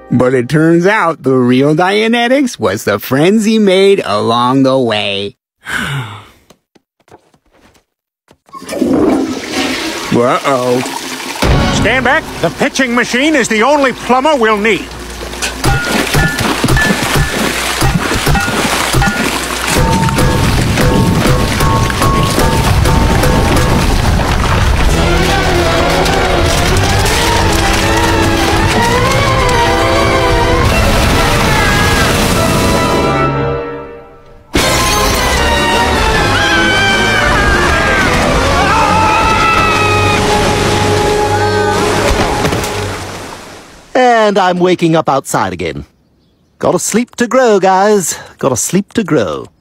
But it turns out the real Dianetics was the friends he made along the way. Uh-oh. Stand back. The pitching machine is the only plumber we'll need. And I'm waking up outside again. Gotta sleep to grow, guys. Gotta sleep to grow.